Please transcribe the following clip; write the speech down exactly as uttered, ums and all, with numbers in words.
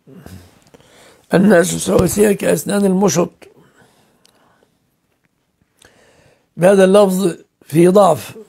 الناس سواسية كأسنان المشط، بهذا اللفظ في ضعف